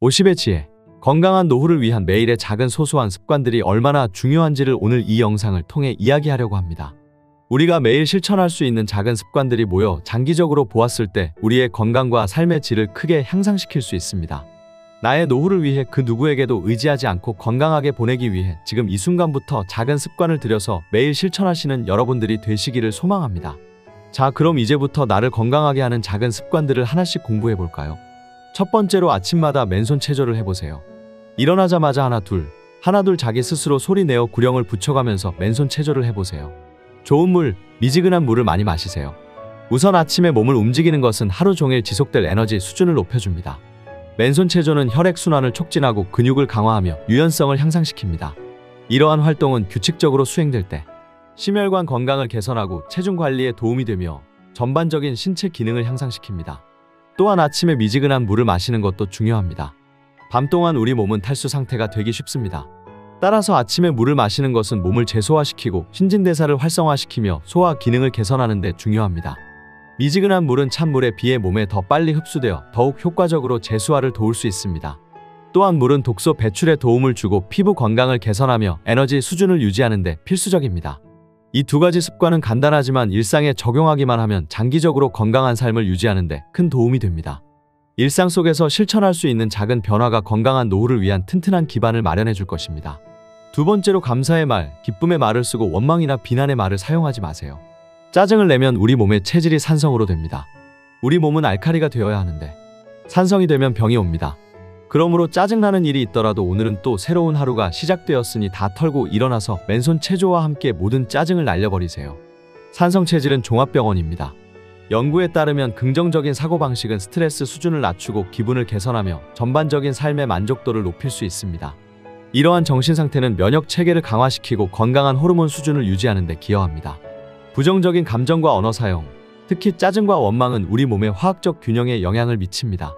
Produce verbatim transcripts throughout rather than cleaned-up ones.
오십의 지혜. 건강한 노후를 위한 매일의 작은 소소한 습관들이 얼마나 중요한지를 오늘 이 영상을 통해 이야기하려고 합니다. 우리가 매일 실천할 수 있는 작은 습관들이 모여 장기적으로 보았을 때 우리의 건강과 삶의 질을 크게 향상시킬 수 있습니다. 나의 노후를 위해 그 누구에게도 의지하지 않고 건강하게 보내기 위해 지금 이 순간부터 작은 습관을 들여서 매일 실천하시는 여러분들이 되시기를 소망합니다. 자, 그럼 이제부터 나를 건강하게 하는 작은 습관들을 하나씩 공부해 볼까요? 첫 번째로 아침마다 맨손 체조를 해보세요. 일어나자마자 하나 둘, 하나 둘 자기 스스로 소리 내어 구령을 붙여가면서 맨손 체조를 해보세요. 좋은 물, 미지근한 물을 많이 마시세요. 우선 아침에 몸을 움직이는 것은 하루 종일 지속될 에너지 수준을 높여줍니다. 맨손 체조는 혈액순환을 촉진하고 근육을 강화하며 유연성을 향상시킵니다. 이러한 활동은 규칙적으로 수행될 때 심혈관 건강을 개선하고 체중 관리에 도움이 되며 전반적인 신체 기능을 향상시킵니다. 또한 아침에 미지근한 물을 마시는 것도 중요합니다. 밤 동안 우리 몸은 탈수 상태가 되기 쉽습니다. 따라서 아침에 물을 마시는 것은 몸을 재소화시키고 신진대사를 활성화시키며 소화 기능을 개선하는 데 중요합니다. 미지근한 물은 찬물에 비해 몸에 더 빨리 흡수되어 더욱 효과적으로 재수화를 도울 수 있습니다. 또한 물은 독소 배출에 도움을 주고 피부 건강을 개선하며 에너지 수준을 유지하는 데 필수적입니다. 이 두 가지 습관은 간단하지만 일상에 적용하기만 하면 장기적으로 건강한 삶을 유지하는 데 큰 도움이 됩니다. 일상 속에서 실천할 수 있는 작은 변화가 건강한 노후를 위한 튼튼한 기반을 마련해 줄 것입니다. 두 번째로 감사의 말, 기쁨의 말을 쓰고 원망이나 비난의 말을 사용하지 마세요. 짜증을 내면 우리 몸의 체질이 산성으로 됩니다. 우리 몸은 알칼리가 되어야 하는데 산성이 되면 병이 옵니다. 그러므로 짜증나는 일이 있더라도 오늘은 또 새로운 하루가 시작되었으니 다 털고 일어나서 맨손 체조와 함께 모든 짜증을 날려버리세요. 산성 체질은 종합병원입니다. 연구에 따르면 긍정적인 사고방식은 스트레스 수준을 낮추고 기분을 개선하며 전반적인 삶의 만족도를 높일 수 있습니다. 이러한 정신상태는 면역 체계를 강화시키고 건강한 호르몬 수준을 유지하는 데 기여합니다. 부정적인 감정과 언어 사용, 특히 짜증과 원망은 우리 몸의 화학적 균형에 영향을 미칩니다.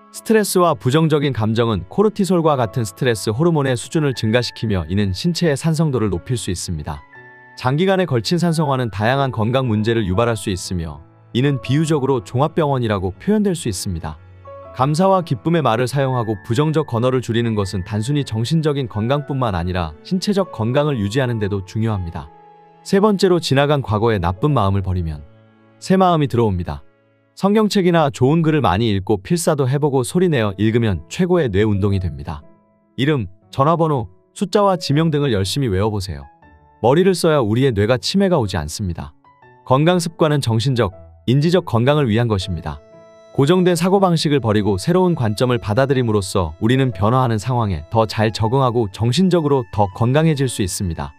스트레스와 부정적인 감정은 코르티솔과 같은 스트레스 호르몬의 수준을 증가시키며 이는 신체의 산성도를 높일 수 있습니다. 장기간에 걸친 산성화는 다양한 건강 문제를 유발할 수 있으며 이는 비유적으로 종합병원이라고 표현될 수 있습니다. 감사와 기쁨의 말을 사용하고 부정적 언어를 줄이는 것은 단순히 정신적인 건강뿐만 아니라 신체적 건강을 유지하는 데도 중요합니다. 세 번째로 지나간 과거의 나쁜 마음을 버리면 새 마음이 들어옵니다. 성경책이나 좋은 글을 많이 읽고 필사도 해보고 소리내어 읽으면 최고의 뇌 운동이 됩니다. 이름, 전화번호, 숫자와 지명 등을 열심히 외워보세요. 머리를 써야 우리의 뇌가 치매가 오지 않습니다. 건강 습관은 정신적, 인지적 건강을 위한 것입니다. 고정된 사고방식을 버리고 새로운 관점을 받아들임으로써 우리는 변화하는 상황에 더 잘 적응하고 정신적으로 더 건강해질 수 있습니다.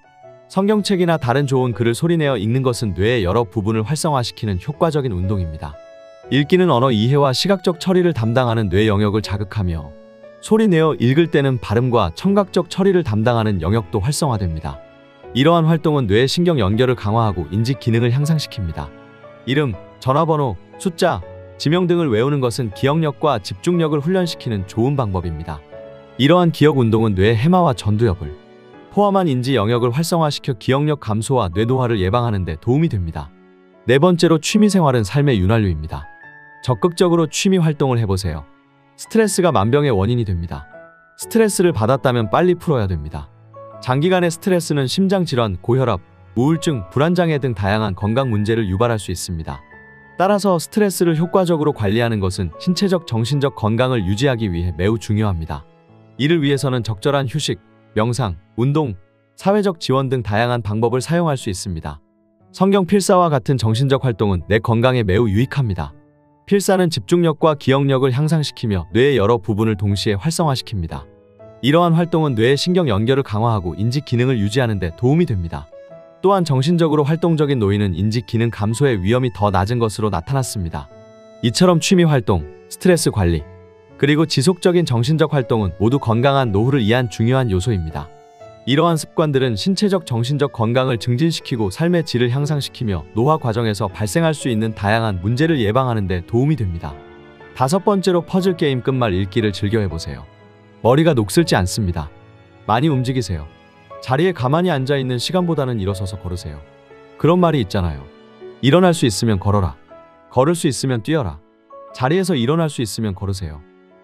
성경책이나 다른 좋은 글을 소리내어 읽는 것은 뇌의 여러 부분을 활성화시키는 효과적인 운동입니다. 읽기는 언어 이해와 시각적 처리를 담당하는 뇌 영역을 자극하며 소리내어 읽을 때는 발음과 청각적 처리를 담당하는 영역도 활성화됩니다. 이러한 활동은 뇌의 신경 연결을 강화하고 인지 기능을 향상시킵니다. 이름, 전화번호, 숫자, 지명 등을 외우는 것은 기억력과 집중력을 훈련시키는 좋은 방법입니다. 이러한 기억 운동은 뇌 해마와 전두엽을 포함한 인지 영역을 활성화시켜 기억력 감소와 뇌노화를 예방하는 데 도움이 됩니다. 네 번째로 취미생활은 삶의 윤활유입니다. 적극적으로 취미 활동을 해보세요. 스트레스가 만병의 원인이 됩니다. 스트레스를 받았다면 빨리 풀어야 됩니다. 장기간의 스트레스는 심장질환, 고혈압, 우울증, 불안장애 등 다양한 건강 문제를 유발할 수 있습니다. 따라서 스트레스를 효과적으로 관리하는 것은 신체적, 정신적 건강을 유지하기 위해 매우 중요합니다. 이를 위해서는 적절한 휴식, 명상, 운동, 사회적 지원 등 다양한 방법을 사용할 수 있습니다. 성경 필사와 같은 정신적 활동은 내 건강에 매우 유익합니다. 필사는 집중력과 기억력을 향상시키며 뇌의 여러 부분을 동시에 활성화시킵니다. 이러한 활동은 뇌의 신경 연결을 강화하고 인지 기능을 유지하는 데 도움이 됩니다. 또한 정신적으로 활동적인 노인은 인지 기능 감소의 위험이 더 낮은 것으로 나타났습니다. 이처럼 취미 활동, 스트레스 관리, 그리고 지속적인 정신적 활동은 모두 건강한 노후를 위한 중요한 요소입니다. 이러한 습관들은 신체적, 정신적 건강을 증진시키고 삶의 질을 향상시키며 노화 과정에서 발생할 수 있는 다양한 문제를 예방하는 데 도움이 됩니다. 다섯 번째로 퍼즐 게임 끝말 읽기를 즐겨 해보세요. 머리가 녹슬지 않습니다. 많이 움직이세요. 자리에 가만히 앉아있는 시간보다는 일어서서 걸으세요. 그런 말이 있잖아요. 일어날 수 있으면 걸어라. 걸을 수 있으면 뛰어라. 자리에서 일어날 수 있으면 걸으세요.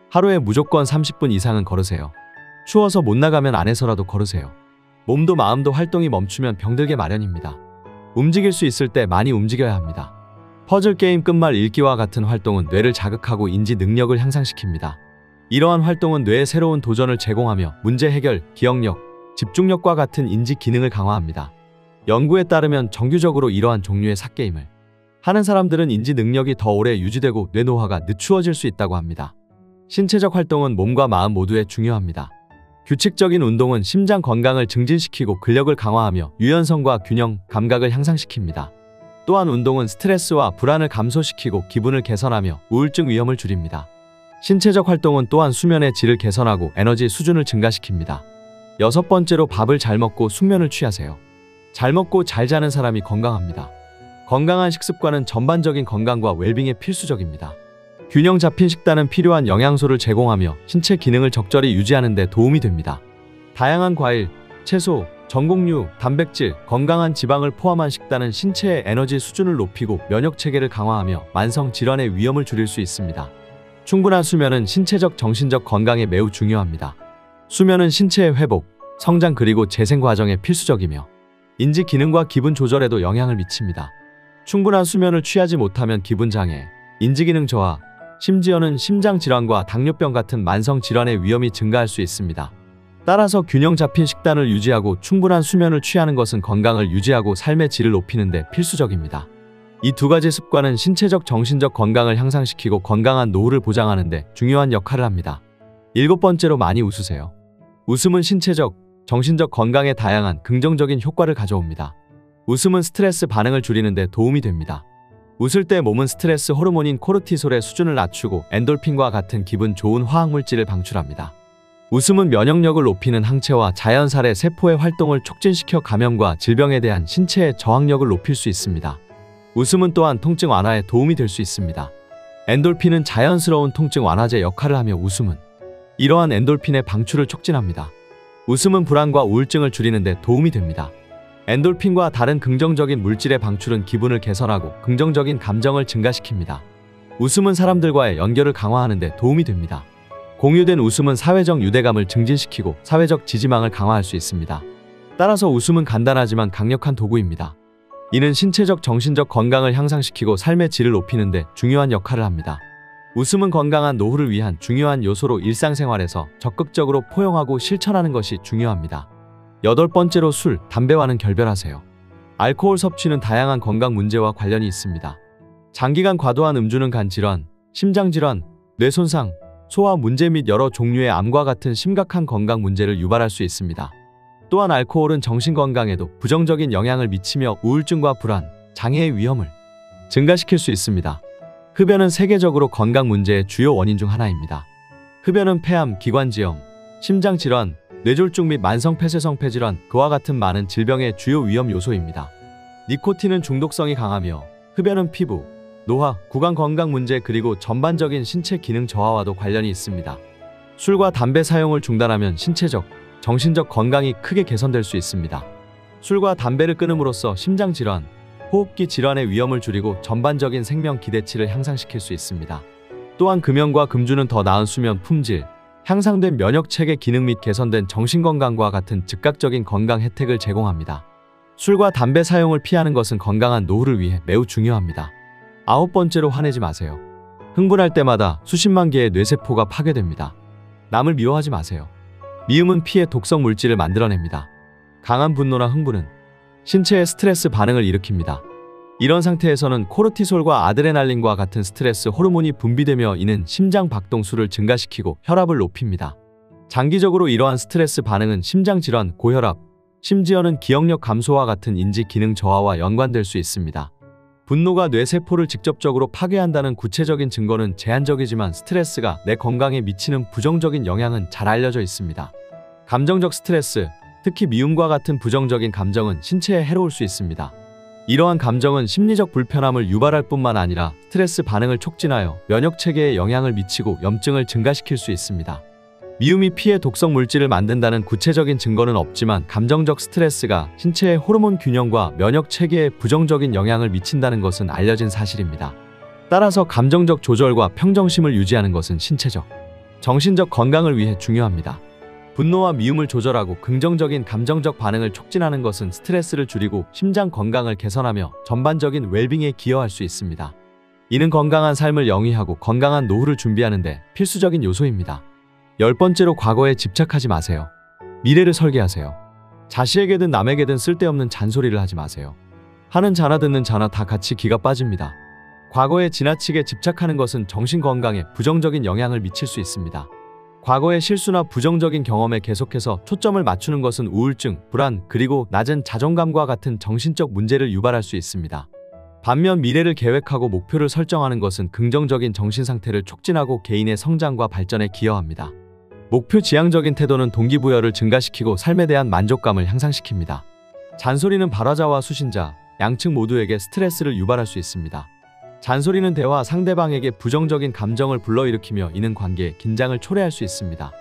하루에 무조건 삼십 분 이상은 걸으세요. 추워서 못 나가면 안에서라도 걸으세요. 몸도 마음도 활동이 멈추면 병들게 마련입니다. 움직일 수 있을 때 많이 움직여야 합니다. 퍼즐 게임 끝말 읽기와 같은 활동은 뇌를 자극하고 인지 능력을 향상시킵니다. 이러한 활동은 뇌에 새로운 도전을 제공하며 문제 해결, 기억력, 집중력과 같은 인지 기능을 강화합니다. 연구에 따르면 정규적으로 이러한 종류의 삿게임을 하는 사람들은 인지 능력이 더 오래 유지되고 뇌 노화가 늦추어질 수 있다고 합니다. 신체적 활동은 몸과 마음 모두에 중요합니다. 규칙적인 운동은 심장 건강을 증진시키고 근력을 강화하며 유연성과 균형, 감각을 향상시킵니다. 또한 운동은 스트레스와 불안을 감소시키고 기분을 개선하며 우울증 위험을 줄입니다. 신체적 활동은 또한 수면의 질을 개선하고 에너지 수준을 증가시킵니다. 여섯 번째로 밥을 잘 먹고 숙면을 취하세요. 잘 먹고 잘 자는 사람이 건강합니다. 건강한 식습관은 전반적인 건강과 웰빙에 필수적입니다. 균형 잡힌 식단은 필요한 영양소를 제공하며 신체 기능을 적절히 유지하는 데 도움이 됩니다. 다양한 과일, 채소, 전곡류, 단백질, 건강한 지방을 포함한 식단은 신체의 에너지 수준을 높이고 면역 체계를 강화하며 만성 질환의 위험을 줄일 수 있습니다. 충분한 수면은 신체적, 정신적 건강에 매우 중요합니다. 수면은 신체의 회복, 성장 그리고 재생 과정에 필수적이며 인지 기능과 기분 조절에도 영향을 미칩니다. 충분한 수면을 취하지 못하면 기분 장애, 인지 기능 저하, 심지어는 심장 질환과 당뇨병 같은 만성 질환의 위험이 증가할 수 있습니다. 따라서 균형 잡힌 식단을 유지하고 충분한 수면을 취하는 것은 건강을 유지하고 삶의 질을 높이는 데 필수적입니다. 이 두 가지 습관은 신체적, 정신적 건강을 향상시키고 건강한 노후를 보장하는 데 중요한 역할을 합니다. 일곱 번째로 많이 웃으세요. 웃음은 신체적, 정신적 건강에 다양한 긍정적인 효과를 가져옵니다. 웃음은 스트레스 반응을 줄이는 데 도움이 됩니다. 웃을 때 몸은 스트레스 호르몬인 코르티솔의 수준을 낮추고 엔돌핀과 같은 기분 좋은 화학물질을 방출합니다. 웃음은 면역력을 높이는 항체와 자연살의 세포의 활동을 촉진시켜 감염과 질병에 대한 신체의 저항력을 높일 수 있습니다. 웃음은 또한 통증 완화에 도움이 될 수 있습니다. 엔돌핀은 자연스러운 통증 완화제 역할을 하며 웃음은 이러한 엔돌핀의 방출을 촉진합니다. 웃음은 불안과 우울증을 줄이는 데 도움이 됩니다. 엔돌핀과 다른 긍정적인 물질의 방출은 기분을 개선하고 긍정적인 감정을 증가시킵니다. 웃음은 사람들과의 연결을 강화하는 데 도움이 됩니다. 공유된 웃음은 사회적 유대감을 증진시키고 사회적 지지망을 강화할 수 있습니다. 따라서 웃음은 간단하지만 강력한 도구입니다. 이는 신체적, 정신적 건강을 향상시키고 삶의 질을 높이는 데 중요한 역할을 합니다. 웃음은 건강한 노후를 위한 중요한 요소로 일상생활에서 적극적으로 포용하고 실천하는 것이 중요합니다. 여덟 번째로 술, 담배와는 결별하세요. 알코올 섭취는 다양한 건강 문제와 관련이 있습니다. 장기간 과도한 음주는 간 질환, 심장 질환, 뇌 손상, 소화 문제 및 여러 종류의 암과 같은 심각한 건강 문제를 유발할 수 있습니다. 또한 알코올은 정신 건강에도 부정적인 영향을 미치며 우울증과 불안, 장애의 위험을 증가시킬 수 있습니다. 흡연은 세계적으로 건강 문제의 주요 원인 중 하나입니다. 흡연은 폐암, 기관지염, 심장질환, 뇌졸중 및 만성 폐쇄성 폐질환, 그와 같은 많은 질병의 주요 위험 요소입니다. 니코틴은 중독성이 강하며 흡연은 피부, 노화, 구강 건강 문제 그리고 전반적인 신체 기능 저하와도 관련이 있습니다. 술과 담배 사용을 중단하면 신체적, 정신적 건강이 크게 개선될 수 있습니다. 술과 담배를 끊음으로써 심장질환, 호흡기 질환의 위험을 줄이고 전반적인 생명 기대치를 향상시킬 수 있습니다. 또한 금연과 금주는 더 나은 수면 품질, 향상된 면역체계 기능 및 개선된 정신건강과 같은 즉각적인 건강 혜택을 제공합니다. 술과 담배 사용을 피하는 것은 건강한 노후를 위해 매우 중요합니다. 아홉 번째로 화내지 마세요. 흥분할 때마다 수십만 개의 뇌세포가 파괴됩니다. 남을 미워하지 마세요. 미움은 피해 독성 물질을 만들어냅니다. 강한 분노나 흥분은 신체의 스트레스 반응을 일으킵니다. 이런 상태에서는 코르티솔과 아드레날린과 같은 스트레스 호르몬이 분비되며 이는 심장 박동수를 증가시키고 혈압을 높입니다. 장기적으로 이러한 스트레스 반응은 심장질환, 고혈압, 심지어는 기억력 감소와 같은 인지 기능 저하와 연관될 수 있습니다. 분노가 뇌세포를 직접적으로 파괴한다는 구체적인 증거는 제한적이지만 스트레스가 내 건강에 미치는 부정적인 영향은 잘 알려져 있습니다. 감정적 스트레스, 특히 미움과 같은 부정적인 감정은 신체에 해로울 수 있습니다. 이러한 감정은 심리적 불편함을 유발할 뿐만 아니라 스트레스 반응을 촉진하여 면역체계에 영향을 미치고 염증을 증가시킬 수 있습니다. 미움이 피해 독성 물질을 만든다는 구체적인 증거는 없지만 감정적 스트레스가 신체의 호르몬 균형과 면역체계에 부정적인 영향을 미친다는 것은 알려진 사실입니다. 따라서 감정적 조절과 평정심을 유지하는 것은 신체적, 정신적 건강을 위해 중요합니다. 분노와 미움을 조절하고 긍정적인 감정적 반응을 촉진하는 것은 스트레스를 줄이고 심장 건강을 개선하며 전반적인 웰빙에 기여할 수 있습니다. 이는 건강한 삶을 영위하고 건강한 노후를 준비하는 데 필수적인 요소입니다. 열 번째로 과거에 집착하지 마세요. 미래를 설계하세요. 자식에게든 남에게든 쓸데없는 잔소리를 하지 마세요. 하는 자나 듣는 자나 다 같이 기가 빠집니다. 과거에 지나치게 집착하는 것은 정신건강에 부정적인 영향을 미칠 수 있습니다. 과거의 실수나 부정적인 경험에 계속해서 초점을 맞추는 것은 우울증, 불안, 그리고 낮은 자존감과 같은 정신적 문제를 유발할 수 있습니다. 반면 미래를 계획하고 목표를 설정하는 것은 긍정적인 정신 상태를 촉진하고 개인의 성장과 발전에 기여합니다. 목표 지향적인 태도는 동기부여를 증가시키고 삶에 대한 만족감을 향상시킵니다. 잔소리는 발화자와 수신자, 양측 모두에게 스트레스를 유발할 수 있습니다. 잔소리는 대화 상대방에게 부정적인 감정을 불러일으키며 이는 관계에 긴장을 초래할 수 있습니다.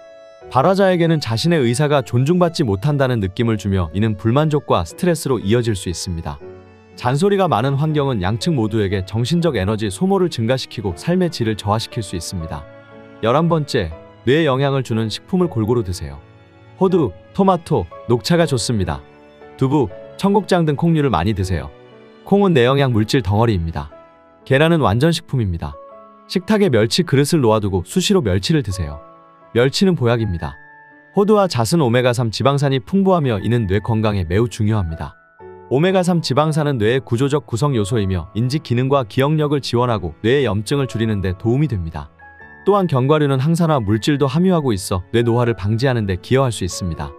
발화자에게는 자신의 의사가 존중받지 못한다는 느낌을 주며 이는 불만족과 스트레스로 이어질 수 있습니다. 잔소리가 많은 환경은 양측 모두에게 정신적 에너지 소모를 증가시키고 삶의 질을 저하시킬 수 있습니다. 열한 번째, 뇌에 영향을 주는 식품을 골고루 드세요. 호두, 토마토, 녹차가 좋습니다. 두부, 청국장 등 콩류를 많이 드세요. 콩은 내영양 물질 덩어리입니다. 계란은 완전식품입니다. 식탁에 멸치 그릇을 놓아두고 수시로 멸치를 드세요. 멸치는 보약입니다. 호두와 잣은 오메가삼 지방산이 풍부하며 이는 뇌 건강에 매우 중요합니다. 오메가삼 지방산은 뇌의 구조적 구성 요소이며 인지 기능과 기억력을 지원하고 뇌의 염증을 줄이는 데 도움이 됩니다. 또한 견과류는 항산화 물질도 함유하고 있어 뇌 노화를 방지하는 데 기여할 수 있습니다.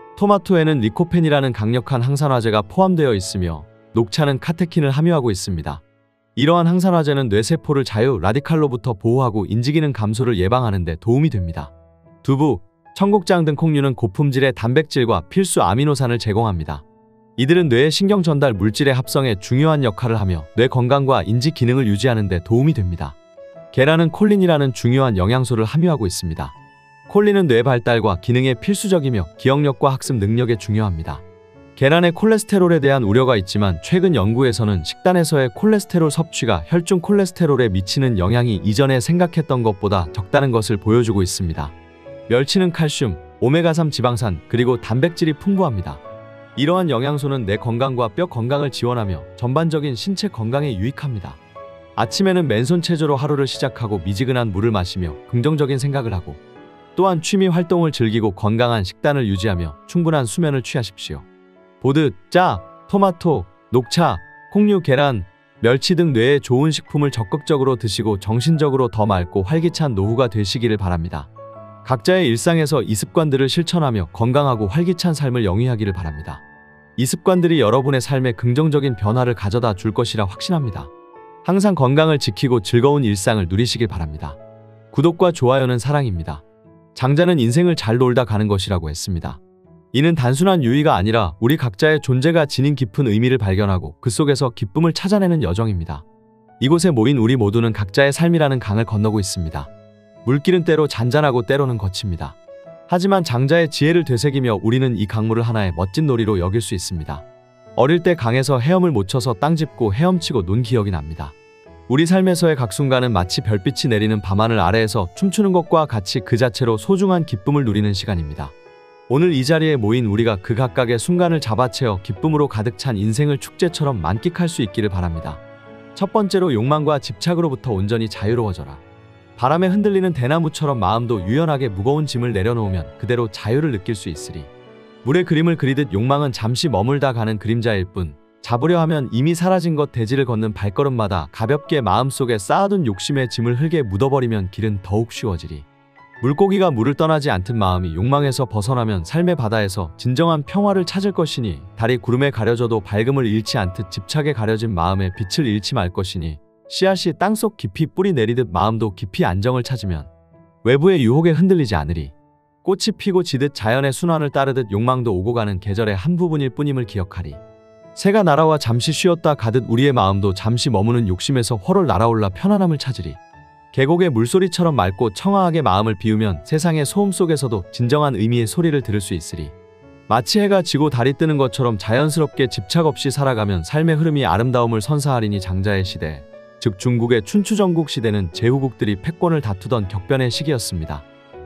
토마토에는 리코펜이라는 강력한 항산화제가 포함되어 있으며 녹차는 카테킨을 함유하고 있습니다. 이러한 항산화제는 뇌세포를 자유 라디칼로부터 보호하고 인지기능 감소를 예방하는 데 도움이 됩니다. 두부, 청국장 등 콩류는 고품질의 단백질과 필수 아미노산을 제공합니다. 이들은 뇌의 신경 전달 물질의 합성에 중요한 역할을 하며 뇌 건강과 인지 기능을 유지하는 데 도움이 됩니다. 계란은 콜린이라는 중요한 영양소를 함유하고 있습니다. 콜린은 뇌 발달과 기능에 필수적이며 기억력과 학습 능력에 중요합니다. 계란의 콜레스테롤에 대한 우려가 있지만 최근 연구에서는 식단에서의 콜레스테롤 섭취가 혈중 콜레스테롤에 미치는 영향이 이전에 생각했던 것보다 적다는 것을 보여주고 있습니다. 멸치는 칼슘, 오메가삼 지방산, 그리고 단백질이 풍부합니다. 이러한 영양소는 뇌 건강과 뼈 건강을 지원하며 전반적인 신체 건강에 유익합니다. 아침에는 맨손 체조로 하루를 시작하고 미지근한 물을 마시며 긍정적인 생각을 하고 또한 취미 활동을 즐기고 건강한 식단을 유지하며 충분한 수면을 취하십시오. 보드, 짜, 토마토, 녹차, 콩류, 계란, 멸치 등 뇌에 좋은 식품을 적극적으로 드시고 정신적으로 더 맑고 활기찬 노후가 되시기를 바랍니다. 각자의 일상에서 이 습관들을 실천하며 건강하고 활기찬 삶을 영위하기를 바랍니다. 이 습관들이 여러분의 삶에 긍정적인 변화를 가져다 줄 것이라 확신합니다. 항상 건강을 지키고 즐거운 일상을 누리시길 바랍니다. 구독과 좋아요는 사랑입니다. 장자는 인생을 잘 놀다 가는 것이라고 했습니다. 이는 단순한 유의가 아니라 우리 각자의 존재가 지닌 깊은 의미를 발견하고 그 속에서 기쁨을 찾아내는 여정입니다. 이곳에 모인 우리 모두는 각자의 삶이라는 강을 건너고 있습니다. 물길은 때로 잔잔하고 때로는 거칩니다. 하지만 장자의 지혜를 되새기며 우리는 이 강물을 하나의 멋진 놀이로 여길 수 있습니다. 어릴 때 강에서 헤엄을 못 쳐서 땅 짚고 헤엄치고 논 기억이 납니다. 우리 삶에서의 각 순간은 마치 별빛이 내리는 밤하늘 아래에서 춤추는 것과 같이 그 자체로 소중한 기쁨을 누리는 시간입니다. 오늘 이 자리에 모인 우리가 그 각각의 순간을 잡아채어 기쁨으로 가득 찬 인생을 축제처럼 만끽할 수 있기를 바랍니다. 첫 번째로 욕망과 집착으로부터 온전히 자유로워져라. 바람에 흔들리는 대나무처럼 마음도 유연하게 무거운 짐을 내려놓으면 그대로 자유를 느낄 수 있으리. 물에 그림을 그리듯 욕망은 잠시 머물다 가는 그림자일 뿐 잡으려 하면 이미 사라진 것 대지를 걷는 발걸음마다 가볍게 마음속에 쌓아둔 욕심의 짐을 흙에 묻어버리면 길은 더욱 쉬워지리. 물고기가 물을 떠나지 않듯 마음이 욕망에서 벗어나면 삶의 바다에서 진정한 평화를 찾을 것이니 달이 구름에 가려져도 밝음을 잃지 않듯 집착에 가려진 마음에 빛을 잃지 말 것이니 씨앗이 땅속 깊이 뿌리 내리듯 마음도 깊이 안정을 찾으면 외부의 유혹에 흔들리지 않으리. 꽃이 피고 지듯 자연의 순환을 따르듯 욕망도 오고 가는 계절의 한 부분일 뿐임을 기억하리. 새가 날아와 잠시 쉬었다 가듯 우리의 마음도 잠시 머무는 욕심에서 훨훨 날아올라 편안함을 찾으리. 계곡의 물소리처럼 맑고 청아하게 마음을 비우면 세상의 소음 속에서도 진정한 의미의 소리를 들을 수 있으리. 마치 해가 지고 달이 뜨는 것처럼 자연스럽게 집착 없이 살아가면 삶의 흐름이 아름다움을 선사하리니 장자의 시대, 즉 중국의 춘추전국 시대는 제후국들이 패권을 다투던 격변의 시기였습니다.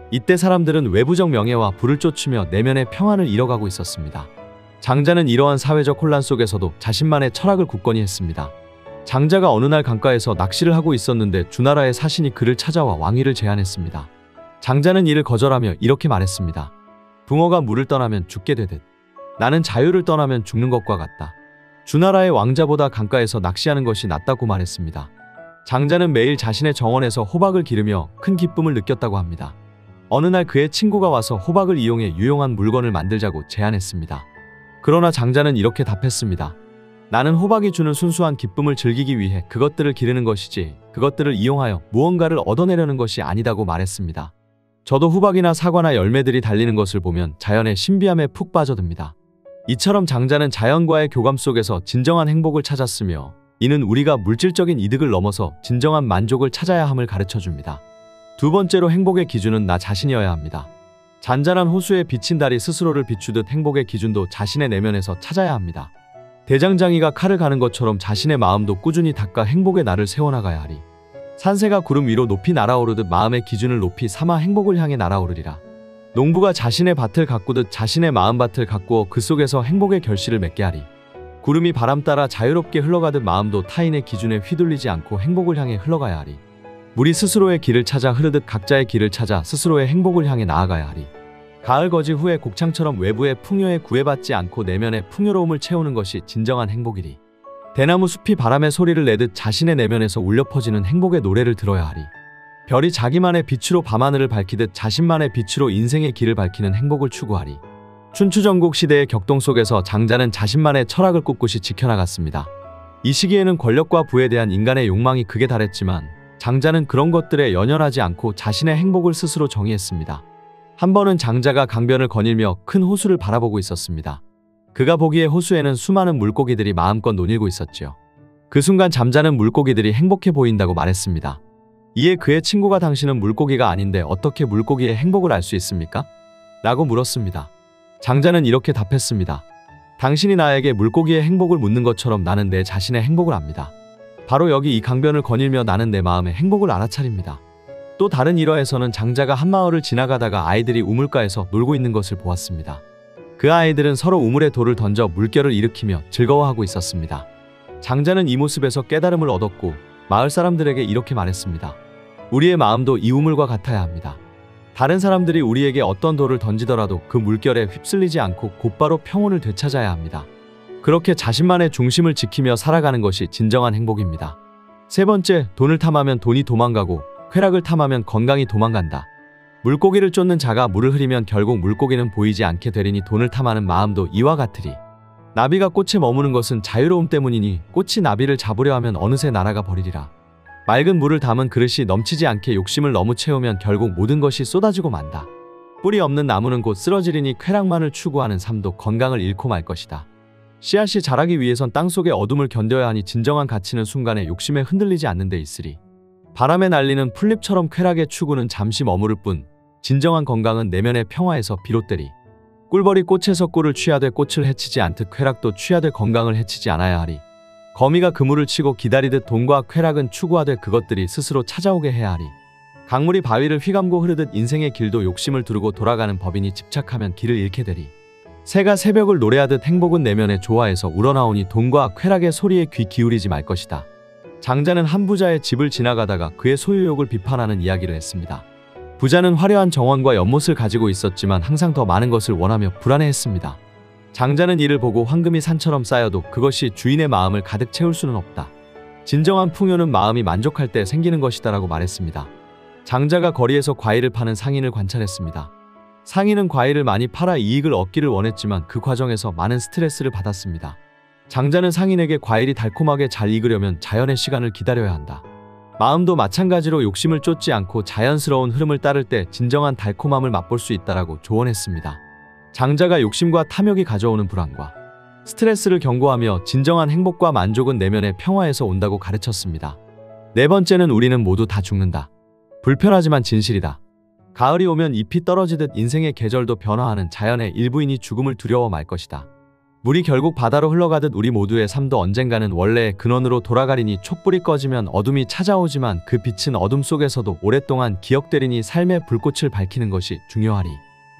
이때 사람들은 외부적 명예와 부를 쫓으며 내면의 평안을 잃어가고 있었습니다. 장자는 이러한 사회적 혼란 속에서도 자신만의 철학을 굳건히 했습니다. 장자가 어느 날 강가에서 낚시를 하고 있었는데 주나라의 사신이 그를 찾아와 왕위를 제안했습니다. 장자는 이를 거절하며 이렇게 말했습니다. 붕어가 물을 떠나면 죽게 되듯 나는 자유를 떠나면 죽는 것과 같다. 주나라의 왕자보다 강가에서 낚시하는 것이 낫다고 말했습니다. 장자는 매일 자신의 정원에서 호박을 기르며 큰 기쁨을 느꼈다고 합니다. 어느 날 그의 친구가 와서 호박을 이용해 유용한 물건을 만들자고 제안했습니다. 그러나 장자는 이렇게 답했습니다. 나는 호박이 주는 순수한 기쁨을 즐기기 위해 그것들을 기르는 것이지 그것들을 이용하여 무언가를 얻어내려는 것이 아니다고 말했습니다. 저도 호박이나 사과나 열매들이 달리는 것을 보면 자연의 신비함에 푹 빠져듭니다. 이처럼 장자는 자연과의 교감 속에서 진정한 행복을 찾았으며 이는 우리가 물질적인 이득을 넘어서 진정한 만족을 찾아야 함을 가르쳐줍니다. 두 번째로 행복의 기준은 나 자신이어야 합니다. 잔잔한 호수에 비친 달이 스스로를 비추듯 행복의 기준도 자신의 내면에서 찾아야 합니다. 대장장이가 칼을 가는 것처럼 자신의 마음도 꾸준히 닦아 행복의 날을 세워나가야 하리. 산새가 구름 위로 높이 날아오르듯 마음의 기준을 높이 삼아 행복을 향해 날아오르리라. 농부가 자신의 밭을 가꾸듯 자신의 마음밭을 가꾸어 그 속에서 행복의 결실을 맺게 하리. 구름이 바람 따라 자유롭게 흘러가듯 마음도 타인의 기준에 휘둘리지 않고 행복을 향해 흘러가야 하리. 물이 스스로의 길을 찾아 흐르듯 각자의 길을 찾아 스스로의 행복을 향해 나아가야 하리. 가을 거지 후에 곡창처럼 외부의 풍요에 구애받지 않고 내면의 풍요로움을 채우는 것이 진정한 행복이리. 대나무 숲이 바람의 소리를 내듯 자신의 내면에서 울려 퍼지는 행복의 노래를 들어야 하리. 별이 자기만의 빛으로 밤하늘을 밝히듯 자신만의 빛으로 인생의 길을 밝히는 행복을 추구하리. 춘추전국 시대의 격동 속에서 장자는 자신만의 철학을 꿋꿋이 지켜나갔습니다. 이 시기에는 권력과 부에 대한 인간의 욕망이 극에 달했지만 장자는 그런 것들에 연연하지 않고 자신의 행복을 스스로 정의했습니다. 한 번은 장자가 강변을 거닐며 큰 호수를 바라보고 있었습니다. 그가 보기에 호수에는 수많은 물고기들이 마음껏 논일고 있었지요. 그 순간 잠자는 물고기들이 행복해 보인다고 말했습니다. 이에 그의 친구가 당신은 물고기가 아닌데 어떻게 물고기의 행복을 알 수 있습니까? 라고 물었습니다. 장자는 이렇게 답했습니다. 당신이 나에게 물고기의 행복을 묻는 것처럼 나는 내 자신의 행복을 압니다. 바로 여기 이 강변을 거닐며 나는 내 마음의 행복을 알아차립니다. 또 다른 일화에서는 장자가 한 마을을 지나가다가 아이들이 우물가에서 놀고 있는 것을 보았습니다. 그 아이들은 서로 우물에 돌을 던져 물결을 일으키며 즐거워하고 있었습니다. 장자는 이 모습에서 깨달음을 얻었고 마을 사람들에게 이렇게 말했습니다. 우리의 마음도 이 우물과 같아야 합니다. 다른 사람들이 우리에게 어떤 돌을 던지더라도 그 물결에 휩쓸리지 않고 곧바로 평온을 되찾아야 합니다. 그렇게 자신만의 중심을 지키며 살아가는 것이 진정한 행복입니다. 세 번째, 돈을 탐하면 돈이 도망가고 쾌락을 탐하면 건강이 도망간다. 물고기를 쫓는 자가 물을 흐리면 결국 물고기는 보이지 않게 되리니 돈을 탐하는 마음도 이와 같으리. 나비가 꽃에 머무는 것은 자유로움 때문이니 꽃이 나비를 잡으려 하면 어느새 날아가 버리리라. 맑은 물을 담은 그릇이 넘치지 않게 욕심을 너무 채우면 결국 모든 것이 쏟아지고 만다. 뿌리 없는 나무는 곧 쓰러지리니 쾌락만을 추구하는 삶도 건강을 잃고 말 것이다. 씨앗이 자라기 위해선 땅속의 어둠을 견뎌야 하니 진정한 가치는 순간에 욕심에 흔들리지 않는 데 있으리. 바람에 날리는 풀잎처럼 쾌락의 추구는 잠시 머무를 뿐 진정한 건강은 내면의 평화에서 비롯되리. 꿀벌이 꽃에서 꿀을 취하되 꽃을 해치지 않듯 쾌락도 취하되 건강을 해치지 않아야 하리. 거미가 그물을 치고 기다리듯 돈과 쾌락은 추구하되 그것들이 스스로 찾아오게 해야 하리. 강물이 바위를 휘감고 흐르듯 인생의 길도 욕심을 두르고 돌아가는 법이니 집착하면 길을 잃게 되리. 새가 새벽을 노래하듯 행복은 내면에 조화해서 우러나오니 돈과 쾌락의 소리에 귀 기울이지 말 것이다. 장자는 한 부자의 집을 지나가다가 그의 소유욕을 비판하는 이야기를 했습니다. 부자는 화려한 정원과 연못을 가지고 있었지만 항상 더 많은 것을 원하며 불안해했습니다. 장자는 이를 보고 황금이 산처럼 쌓여도 그것이 주인의 마음을 가득 채울 수는 없다. 진정한 풍요는 마음이 만족할 때 생기는 것이다 라고 말했습니다. 장자가 거리에서 과일을 파는 상인을 관찰했습니다. 상인은 과일을 많이 팔아 이익을 얻기를 원했지만 그 과정에서 많은 스트레스를 받았습니다. 장자는 상인에게 과일이 달콤하게 잘 익으려면 자연의 시간을 기다려야 한다. 마음도 마찬가지로 욕심을 쫓지 않고 자연스러운 흐름을 따를 때 진정한 달콤함을 맛볼 수 있다라고 조언했습니다. 장자가 욕심과 탐욕이 가져오는 불안과 스트레스를 경고하며 진정한 행복과 만족은 내면의 평화에서 온다고 가르쳤습니다. 네 번째는 우리는 모두 다 죽는다. 불편하지만 진실이다. 가을이 오면 잎이 떨어지듯 인생의 계절도 변화하는 자연의 일부이니 죽음을 두려워 말 것이다. 물이 결국 바다로 흘러가듯 우리 모두의 삶도 언젠가는 원래의 근원으로 돌아가리니 촛불이 꺼지면 어둠이 찾아오지만 그 빛은 어둠 속에서도 오랫동안 기억되리니 삶의 불꽃을 밝히는 것이 중요하리.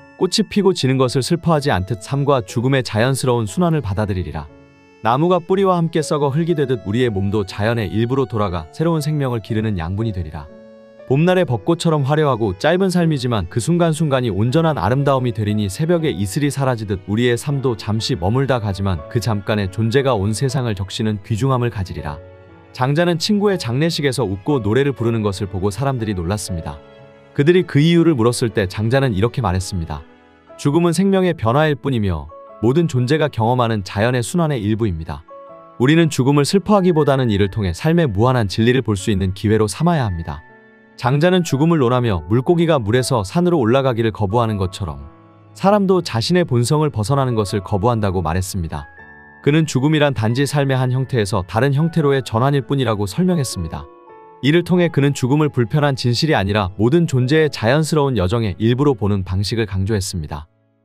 꽃이 피고 지는 것을 슬퍼하지 않듯 삶과 죽음의 자연스러운 순환을 받아들이리라. 나무가 뿌리와 함께 썩어 흙이 되듯 우리의 몸도 자연의 일부로 돌아가 새로운 생명을 기르는 양분이 되리라. 봄날의 벚꽃처럼 화려하고 짧은 삶이지만 그 순간순간이 온전한 아름다움이 되리니 새벽의 이슬이 사라지듯 우리의 삶도 잠시 머물다 가지만 그 잠깐의 존재가 온 세상을 적시는 귀중함을 가지리라. 장자는 친구의 장례식에서 웃고 노래를 부르는 것을 보고 사람들이 놀랐습니다. 그들이 그 이유를 물었을 때 장자는 이렇게 말했습니다. 죽음은 생명의 변화일 뿐이며 모든 존재가 경험하는 자연의 순환의 일부입니다. 우리는 죽음을 슬퍼하기보다는 이를 통해 삶의 무한한 진리를 볼 수 있는 기회로 삼아야 합니다. 장자는 죽음을 논하며 물고기가 물에서 산으로 올라가기를 거부하는 것처럼 사람도 자신의 본성을 벗어나는 것을 거부한다고 말했습니다. 그는 죽음이란 단지 삶의 한 형태에서 다른 형태로의 전환일 뿐이라고 설명했습니다. 이를 통해 그는 죽음을 불편한 진실이 아니라 모든 존재의 자연스러운 여정의 일부로 보는 방식을 강조했습니다.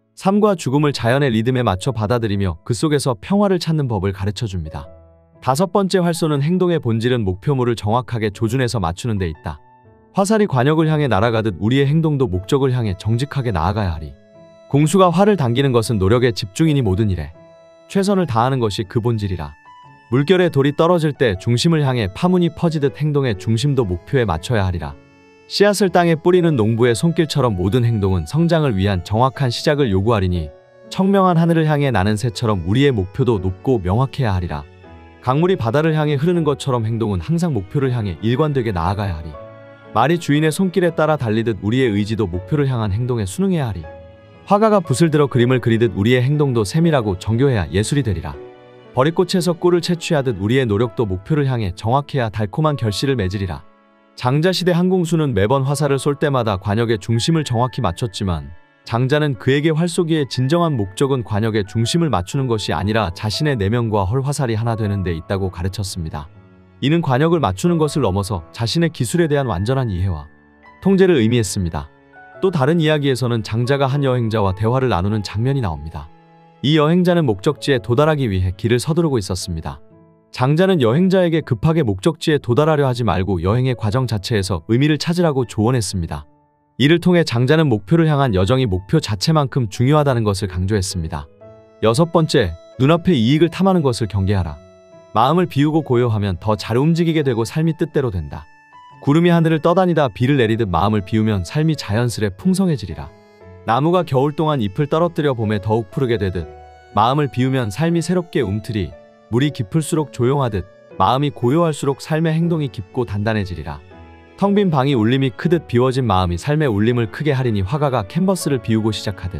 삶과 죽음을 자연의 리듬에 맞춰 받아들이며 그 속에서 평화를 찾는 법을 가르쳐줍니다. 다섯 번째 활소는 행동의 본질은 목표물을 정확하게 조준해서 맞추는 데 있다. 화살이 관역을 향해 날아가듯 우리의 행동도 목적을 향해 정직하게 나아가야 하리. 공수가 활을 당기는 것은 노력의 집중이니 모든 일에 최선을 다하는 것이 그 본질이라. 물결에 돌이 떨어질 때 중심을 향해 파문이 퍼지듯 행동의 중심도 목표에 맞춰야 하리라. 씨앗을 땅에 뿌리는 농부의 손길처럼 모든 행동은 성장을 위한 정확한 시작을 요구하리니 청명한 하늘을 향해 나는 새처럼 우리의 목표도 높고 명확해야 하리라. 강물이 바다를 향해 흐르는 것처럼 행동은 항상 목표를 향해 일관되게 나아가야 하리. 말이 주인의 손길에 따라 달리듯 우리의 의지도 목표를 향한 행동에 순응해야 하리. 화가가 붓을 들어 그림을 그리듯 우리의 행동도 세밀하고 정교해야 예술이 되리라. 버릿꽃에서 꿀을 채취하듯 우리의 노력도 목표를 향해 정확해야 달콤한 결실을 맺으리라. 장자시대 한공수는 매번 화살을 쏠 때마다 관역의 중심을 정확히 맞췄지만 장자는 그에게 활쏘기의 진정한 목적은 관역의 중심을 맞추는 것이 아니라 자신의 내면과 헐 화살이 하나 되는 데 있다고 가르쳤습니다. 이는 관역을 맞추는 것을 넘어서 자신의 기술에 대한 완전한 이해와 통제를 의미했습니다. 또 다른 이야기에서는 장자가 한 여행자와 대화를 나누는 장면이 나옵니다. 이 여행자는 목적지에 도달하기 위해 길을 서두르고 있었습니다. 장자는 여행자에게 급하게 목적지에 도달하려 하지 말고 여행의 과정 자체에서 의미를 찾으라고 조언했습니다. 이를 통해 장자는 목표를 향한 여정이 목표 자체만큼 중요하다는 것을 강조했습니다. 여섯 번째, 눈앞의 이익을 탐하는 것을 경계하라. 마음을 비우고 고요하면 더 잘 움직이게 되고 삶이 뜻대로 된다. 구름이 하늘을 떠다니다 비를 내리듯 마음을 비우면 삶이 자연스레 풍성해지리라. 나무가 겨울 동안 잎을 떨어뜨려 봄에 더욱 푸르게 되듯 마음을 비우면 삶이 새롭게 움트리. 물이 깊을수록 조용하듯 마음이 고요할수록 삶의 행동이 깊고 단단해지리라. 텅 빈 방이 울림이 크듯 비워진 마음이 삶의 울림을 크게 하리니 화가가 캔버스를 비우고 시작하듯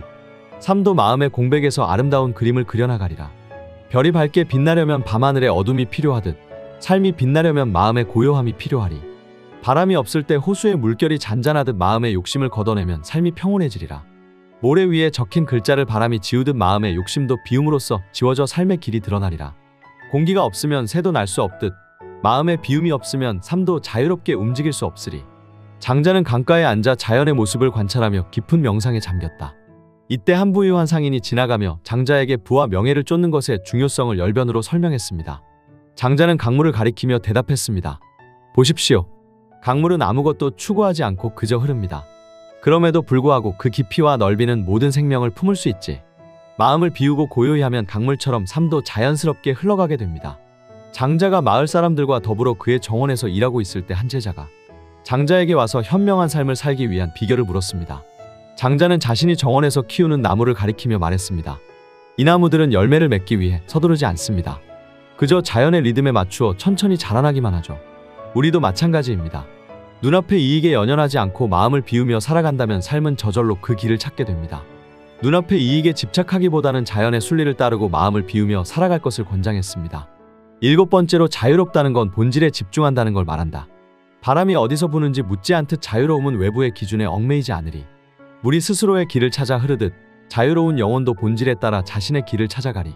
삶도 마음의 공백에서 아름다운 그림을 그려나가리라. 별이 밝게 빛나려면 밤하늘의 어둠이 필요하듯 삶이 빛나려면 마음의 고요함이 필요하리. 바람이 없을 때 호수의 물결이 잔잔하듯 마음의 욕심을 걷어내면 삶이 평온해지리라. 모래 위에 적힌 글자를 바람이 지우듯 마음의 욕심도 비움으로써 지워져 삶의 길이 드러나리라. 공기가 없으면 새도 날 수 없듯 마음의 비움이 없으면 삶도 자유롭게 움직일 수 없으리. 장자는 강가에 앉아 자연의 모습을 관찰하며 깊은 명상에 잠겼다. 이때 한 부유한 상인이 지나가며 장자에게 부와 명예를 쫓는 것의 중요성을 열변으로 설명했습니다. 장자는 강물을 가리키며 대답했습니다. 보십시오. 강물은 아무것도 추구하지 않고 그저 흐릅니다. 그럼에도 불구하고 그 깊이와 넓이는 모든 생명을 품을 수 있지. 마음을 비우고 고요히 하면 강물처럼 삶도 자연스럽게 흘러가게 됩니다. 장자가 마을 사람들과 더불어 그의 정원에서 일하고 있을 때 한 제자가 장자에게 와서 현명한 삶을 살기 위한 비결을 물었습니다. 장자는 자신이 정원에서 키우는 나무를 가리키며 말했습니다. 이 나무들은 열매를 맺기 위해 서두르지 않습니다. 그저 자연의 리듬에 맞추어 천천히 자라나기만 하죠. 우리도 마찬가지입니다. 눈앞의 이익에 연연하지 않고 마음을 비우며 살아간다면 삶은 저절로 그 길을 찾게 됩니다. 눈앞의 이익에 집착하기보다는 자연의 순리를 따르고 마음을 비우며 살아갈 것을 권장했습니다. 일곱 번째로 자유롭다는 건 본질에 집중한다는 걸 말한다. 바람이 어디서 부는지 묻지 않듯 자유로움은 외부의 기준에 얽매이지 않으리. 물이 스스로의 길을 찾아 흐르듯 자유로운 영혼도 본질에 따라 자신의 길을 찾아가리.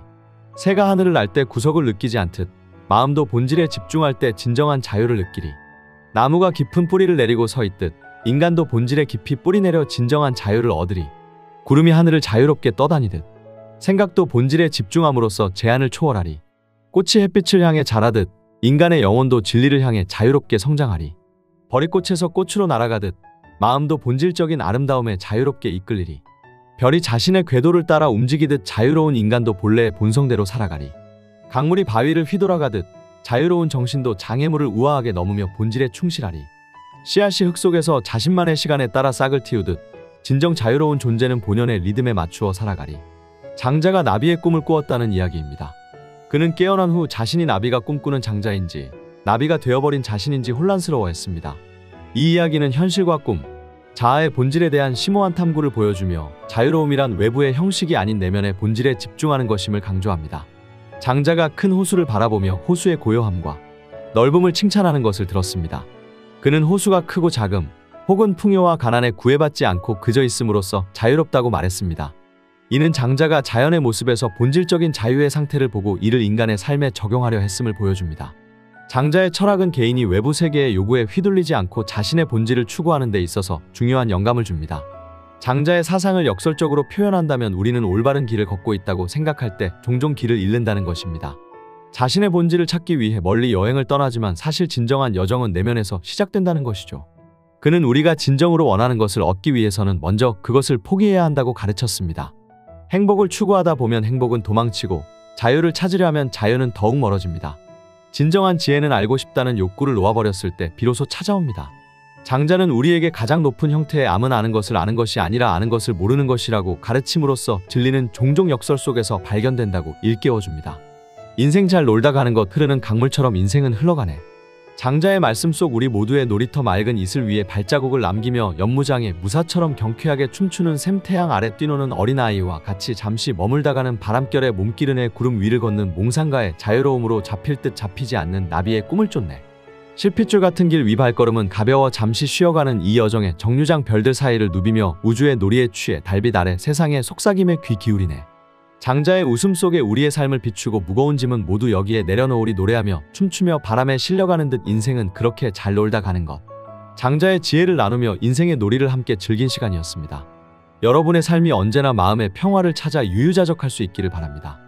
새가 하늘을 날 때 구석을 느끼지 않듯 마음도 본질에 집중할 때 진정한 자유를 느끼리. 나무가 깊은 뿌리를 내리고 서 있듯 인간도 본질에 깊이 뿌리 내려 진정한 자유를 얻으리. 구름이 하늘을 자유롭게 떠다니듯 생각도 본질에 집중함으로써 제한을 초월하리. 꽃이 햇빛을 향해 자라듯 인간의 영혼도 진리를 향해 자유롭게 성장하리. 버릿꽃에서 꽃으로 날아가듯 마음도 본질적인 아름다움에 자유롭게 이끌리리. 별이 자신의 궤도를 따라 움직이듯 자유로운 인간도 본래의 본성대로 살아가리. 강물이 바위를 휘돌아가듯 자유로운 정신도 장애물을 우아하게 넘으며 본질에 충실하리. 씨앗이 흙 속에서 자신만의 시간에 따라 싹을 틔우듯 진정 자유로운 존재는 본연의 리듬에 맞추어 살아가리. 장자가 나비의 꿈을 꾸었다는 이야기입니다. 그는 깨어난 후 자신이 나비가 꿈꾸는 장자인지 나비가 되어버린 자신인지 혼란스러워했습니다. 이 이야기는 현실과 꿈, 자아의 본질에 대한 심오한 탐구를 보여주며 자유로움이란 외부의 형식이 아닌 내면의 본질에 집중하는 것임을 강조합니다. 장자가 큰 호수를 바라보며 호수의 고요함과 넓음을 칭찬하는 것을 들었습니다. 그는 호수가 크고 작음, 혹은 풍요와 가난에 구애받지 않고 그저 있음으로써 자유롭다고 말했습니다. 이는 장자가 자연의 모습에서 본질적인 자유의 상태를 보고 이를 인간의 삶에 적용하려 했음을 보여줍니다. 장자의 철학은 개인이 외부 세계의 요구에 휘둘리지 않고 자신의 본질을 추구하는 데 있어서 중요한 영감을 줍니다. 장자의 사상을 역설적으로 표현한다면 우리는 올바른 길을 걷고 있다고 생각할 때 종종 길을 잃는다는 것입니다. 자신의 본질을 찾기 위해 멀리 여행을 떠나지만 사실 진정한 여정은 내면에서 시작된다는 것이죠. 그는 우리가 진정으로 원하는 것을 얻기 위해서는 먼저 그것을 포기해야 한다고 가르쳤습니다. 행복을 추구하다 보면 행복은 도망치고 자유를 찾으려 하면 자유는 더욱 멀어집니다. 진정한 지혜는 알고 싶다는 욕구를 놓아버렸을 때 비로소 찾아옵니다. 장자는 우리에게 가장 높은 형태의 암은 아는 것을 아는 것이 아니라 아는 것을 모르는 것이라고 가르침으로써 진리는 종종 역설 속에서 발견된다고 일깨워줍니다. 인생 잘 놀다 가는 것 흐르는 강물처럼 인생은 흘러가네. 장자의 말씀 속 우리 모두의 놀이터 맑은 이슬 위에 발자국을 남기며 연무장에 무사처럼 경쾌하게 춤추는 샘 태양 아래 뛰노는 어린아이와 같이 잠시 머물다가는 바람결에 몸기른의 구름 위를 걷는 몽상가의 자유로움으로 잡힐 듯 잡히지 않는 나비의 꿈을 쫓네. 실핏줄 같은 길 위 발걸음은 가벼워 잠시 쉬어가는 이 여정에 정류장 별들 사이를 누비며 우주의 놀이에 취해 달빛 아래 세상의 속삭임에 귀 기울이네. 장자의 웃음 속에 우리의 삶을 비추고 무거운 짐은 모두 여기에 내려놓으리 노래하며 춤추며 바람에 실려가는 듯 인생은 그렇게 잘 놀다 가는 것. 장자의 지혜를 나누며 인생의 놀이를 함께 즐긴 시간이었습니다. 여러분의 삶이 언제나 마음의 평화를 찾아 유유자적할 수 있기를 바랍니다.